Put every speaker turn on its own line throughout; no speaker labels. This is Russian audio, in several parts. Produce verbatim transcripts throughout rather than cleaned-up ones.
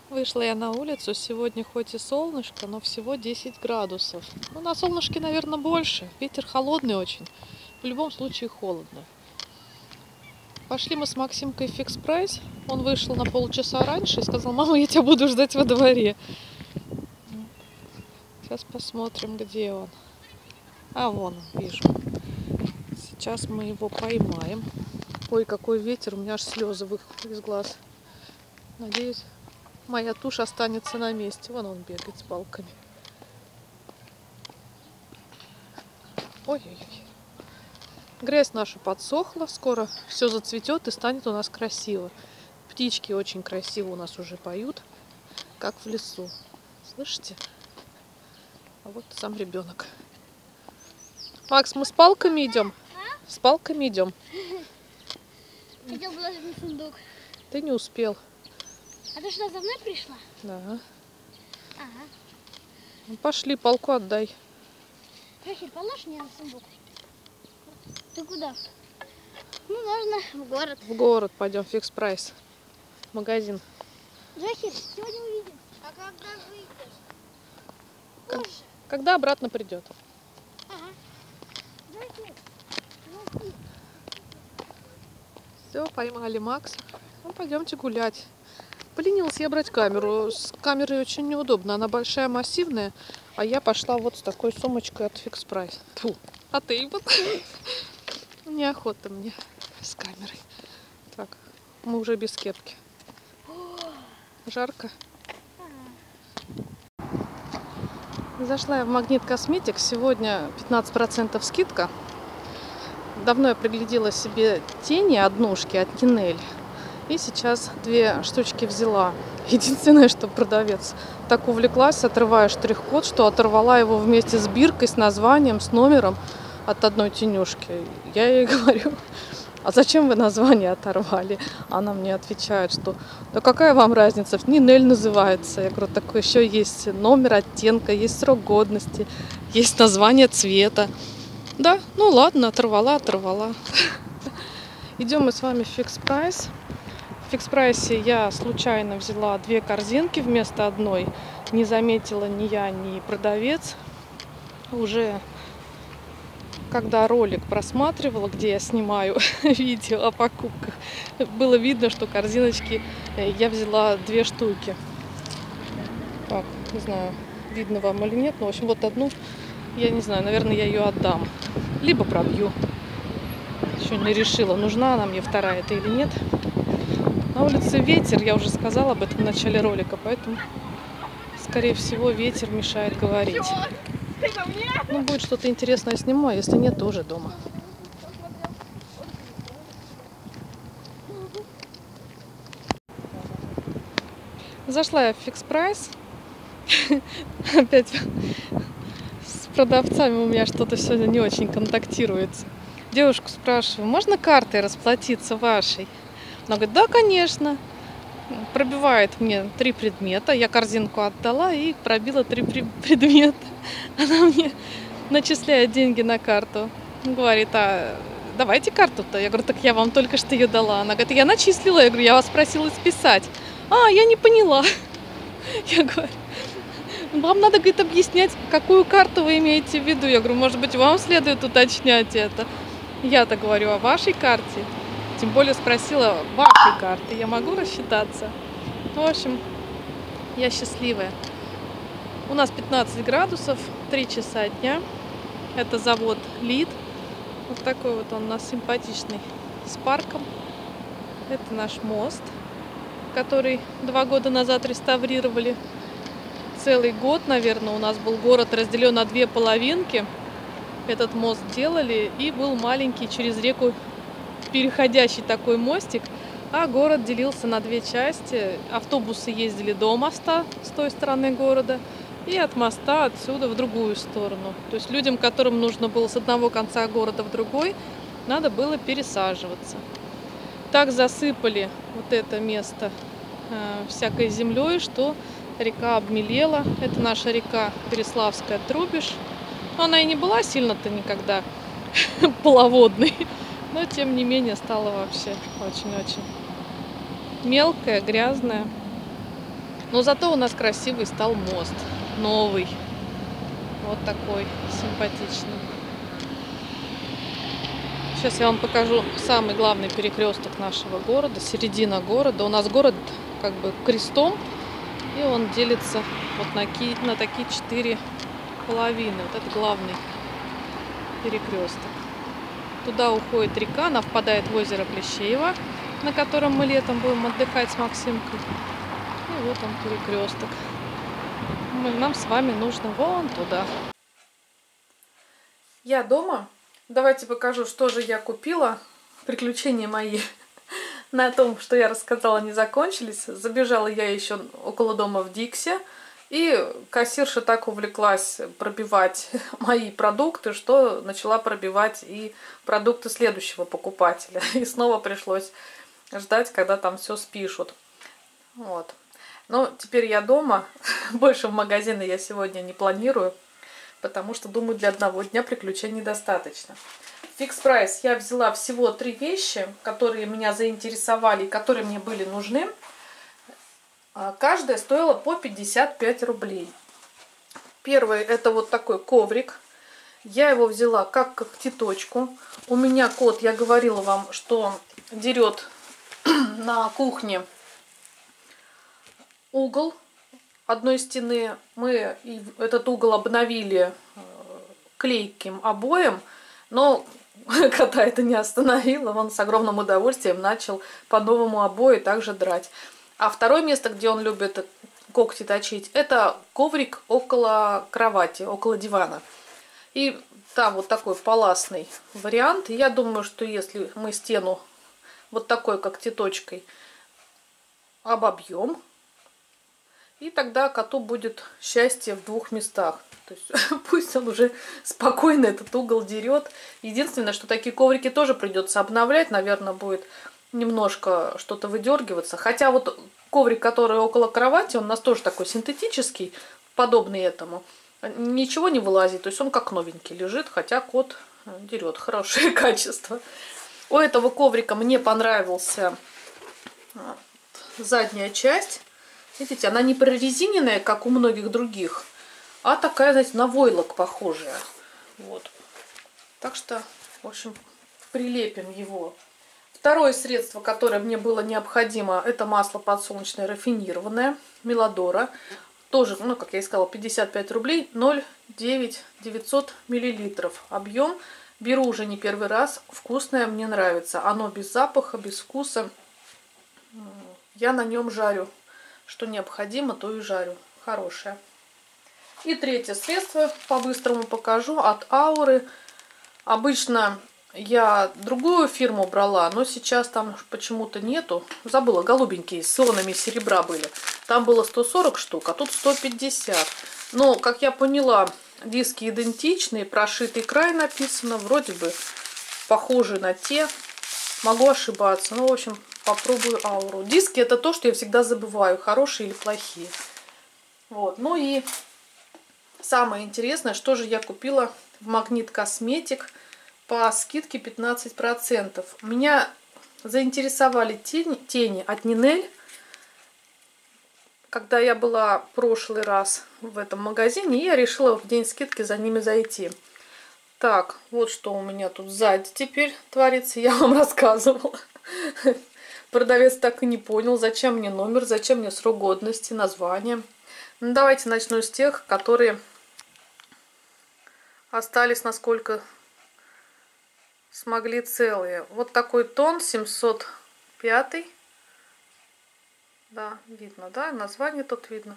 Вышла я на улицу. Сегодня хоть и солнышко, но всего десять градусов. Ну, на солнышке, наверное, больше. Ветер холодный очень. В любом случае холодно. Пошли мы с Максимкой в Fix Price. Он вышел на полчаса раньше и сказал: мама, я тебя буду ждать во дворе. Сейчас посмотрим, где он. А, вон он, вижу. Сейчас мы его поймаем. Ой, какой ветер, у меня аж слезы выходят из глаз. Надеюсь, моя тушь останется на месте. Вон он бегает с палками. Ой-ой-ой. Грязь наша подсохла. Скоро все зацветет и станет у нас красиво. Птички очень красиво у нас уже поют, как в лесу. Слышите? А вот сам ребенок. Макс, мы с палками идем? С палками идем.
Хотел положить на сундук.
Ты не успел.
А ты что, за мной пришла?
Да.
Ага.
Ну, пошли, палку отдай.
Захир, положь мне на сундук. Ты куда? Ну, можно в город.
В город пойдем, Fix Price. Магазин.
Захир, сегодня увидим. А когда выйдешь?
Как... Когда обратно придет?
Ага. Захир,
Все, поймали Макса. Ну, пойдемте гулять. Поленилась я брать камеру. С камерой очень неудобно. Она большая, массивная. А я пошла вот с такой сумочкой от Fix Price. Фу. А ты вот. Неохота мне с камерой. Так, мы уже без кепки. Жарко. Зашла я в Магнит Косметикс. Сегодня пятнадцать процентов скидка. Давно я приглядела себе тени однушки от Нинель. И сейчас две штучки взяла. Единственное, что продавец так увлеклась, отрывая штрих-код, что оторвала его вместе с биркой, с названием, с номером от одной тенюшки. Я ей говорю: а зачем вы название оторвали? Она мне отвечает, что да какая вам разница, Нинель называется. Я говорю: так еще есть номер оттенка, есть срок годности, есть название цвета. Да, ну ладно, оторвала, оторвала. Идем мы с вами в Fix Price. В Fix Price я случайно взяла две корзинки вместо одной. Не заметила ни я, ни продавец. Уже когда ролик просматривала, где я снимаю видео о покупках, было видно, что корзиночки я взяла две штуки. Так, не знаю, видно вам или нет, но в общем вот одну, я не знаю, наверное, я ее отдам. Либо пробью. Еще не решила, нужна она мне вторая это или нет. На улице ветер, я уже сказала об этом в начале ролика, поэтому, скорее всего, ветер мешает говорить. Ну, будет что-то интересное сниму, а если нет, то уже дома. Зашла я в Fix Price. Опять с продавцами у меня что-то сегодня не очень контактируется. Девушку спрашиваю: можно картой расплатиться вашей? Она говорит: да, конечно. Пробивает мне три предмета. Я корзинку отдала и пробила три предмета. Она мне начисляет деньги на карту. Говорит: а давайте карту-то. Я говорю: так я вам только что ее дала. Она говорит: я начислила. Я говорю: я вас просила списать. А, я не поняла. Я говорю: вам надо, говорит, объяснять, какую карту вы имеете в виду. Я говорю: может быть, вам следует уточнять это. Я-то говорю о вашей карте. Тем более спросила вашей карты. Я могу рассчитаться? В общем, я счастливая. У нас пятнадцать градусов, три часа дня. Это завод Лид. Вот такой вот он у нас симпатичный, с парком. Это наш мост, который два года назад реставрировали. Целый год, наверное, у нас был город разделен на две половинки. Этот мост делали, и был маленький через реку переходящий такой мостик, а город делился на две части. Автобусы ездили до моста с той стороны города и от моста отсюда в другую сторону. То есть людям, которым нужно было с одного конца города в другой, надо было пересаживаться. Так засыпали вот это место э, всякой землей, что река обмелела. Это наша река Переславская Трубеж. Она и не была сильно-то никогда половодной. Но, тем не менее, стало вообще очень-очень мелкая, грязная. Но зато у нас красивый стал мост. Новый. Вот такой симпатичный. Сейчас я вам покажу самый главный перекресток нашего города. Середина города. У нас город как бы крестом. И он делится вот на, на такие четыре половины. Вот это главный перекресток. Туда уходит река, она впадает в озеро Плещеево, на котором мы летом будем отдыхать с Максимкой. И вот он перекресток. Мы, нам с вами нужно вон туда. Я дома. Давайте покажу, что же я купила. Приключения мои на том, что я рассказала, не закончились. Забежала я еще около дома в Дикси. И кассирша так увлеклась пробивать мои продукты, что начала пробивать и продукты следующего покупателя. И снова пришлось ждать, когда там все спишут. Вот. Но теперь я дома. Больше в магазины я сегодня не планирую, потому что, думаю, для одного дня приключений достаточно. Фикс прайс я взяла всего три вещи, которые меня заинтересовали и которые мне были нужны. Каждая стоила по пятьдесят пять рублей. Первый — это вот такой коврик. Я его взяла как когтеточку. У меня кот, я говорила вам, что дерет на кухне угол одной стены. Мы этот угол обновили клейким обоем, но кота это не остановило. Он с огромным удовольствием начал по новому обои также драть. А второе место, где он любит когти точить, это коврик около кровати, около дивана. И там вот такой паласный вариант. И я думаю, что если мы стену вот такой когтеточкой обобьем, и тогда коту будет счастье в двух местах. То есть пусть он уже спокойно этот угол дерет. Единственное, что такие коврики тоже придется обновлять. Наверное, будет немножко что-то выдергиваться. Хотя вот коврик, который около кровати, он у нас тоже такой синтетический, подобный этому. Ничего не вылазит, то есть он как новенький лежит, хотя кот дерет хорошее качество. У этого коврика мне понравился задняя часть. Видите, она не прорезиненная, как у многих других, а такая, знаете, на войлок похожая. Вот. Так что, в общем, прилепим его. Второе средство, которое мне было необходимо, это масло подсолнечное рафинированное, Миладора. Тоже, ну, как я и сказала, пятьдесят пять рублей, ноль девять девятьсот миллилитров. Объем. Беру уже не первый раз. Вкусное, мне нравится. Оно без запаха, без вкуса. Я на нем жарю. Что необходимо, то и жарю. Хорошее. И третье средство, по-быстрому покажу, от Ауры. Обычно я другую фирму брала, но сейчас там почему-то нету. Забыла, голубенькие, с ионами серебра были. Там было сто сорок штук, а тут сто пятьдесят. Но, как я поняла, диски идентичные, прошитый край написано. Вроде бы похожи на те. Могу ошибаться. Ну, в общем, попробую Ауру. Диски — это то, что я всегда забываю, хорошие или плохие. Вот. Ну и самое интересное, что же я купила в Магнит Косметик по скидке пятнадцать процентов. Меня заинтересовали тени, тени от Нинель. Когда я была в прошлый раз в этом магазине, я решила в день скидки за ними зайти. Так, вот что у меня тут сзади теперь творится, я вам рассказывала. Продавец так и не понял, зачем мне номер, зачем мне срок годности, название. Ну, давайте начну с тех, которые остались, насколько смогли, целые. Вот такой тон, семьсот пятый. Да, видно, да, название тут видно.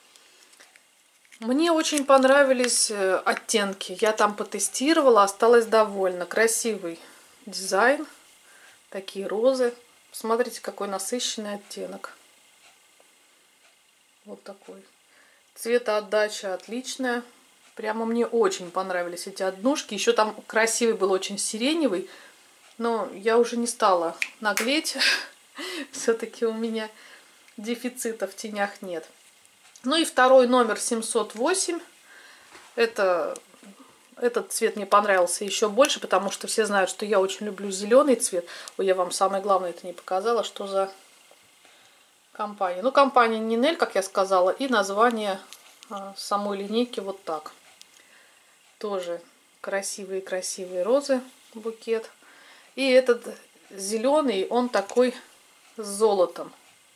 Мне очень понравились оттенки. Я там потестировала, осталась довольна. Красивый дизайн. Такие розы. Смотрите, какой насыщенный оттенок. Вот такой. Цветоотдача отличная. Прямо мне очень понравились эти однушки. Еще там красивый был, очень сиреневый. Но я уже не стала наглеть. Все-таки у меня дефицита в тенях нет. Ну и второй номер семьсот восемь. Это, этот цвет мне понравился еще больше, потому что все знают, что я очень люблю зеленый цвет. Ой, я вам самое главное это не показала, что за компании. Ну, компания Нинель, как я сказала, и название а, самой линейки вот так. Тоже красивые-красивые розы, букет. И этот зеленый, он такой с золотом.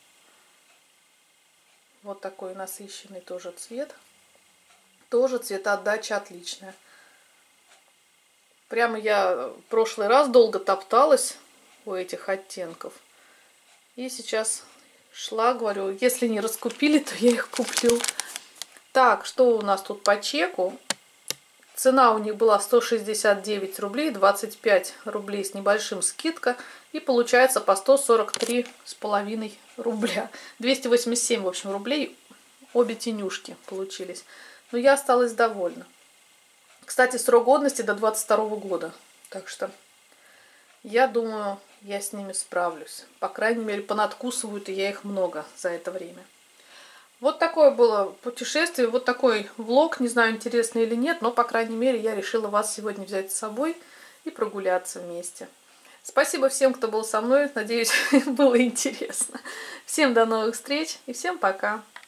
Вот такой насыщенный тоже цвет. Тоже цветоотдача отличная. Прямо я в прошлый раз долго топталась у этих оттенков. И сейчас шла, говорю, если не раскупили, то я их куплю. Так, что у нас тут по чеку? Цена у них была сто шестьдесят девять рублей, двадцать пять рублей с небольшим скидка. И получается по сто сорок три с половиной рубля. двести восемьдесят семь, в общем, рублей обе тенюшки получились. Но я осталась довольна. Кстати, срок годности до двадцать второго года. Так что я думаю, я с ними справлюсь. По крайней мере, понадкусывают, и я их много за это время. Вот такое было путешествие, вот такой влог. Не знаю, интересный или нет, но, по крайней мере, я решила вас сегодня взять с собой и прогуляться вместе. Спасибо всем, кто был со мной. Надеюсь, было интересно. Всем до новых встреч и всем пока.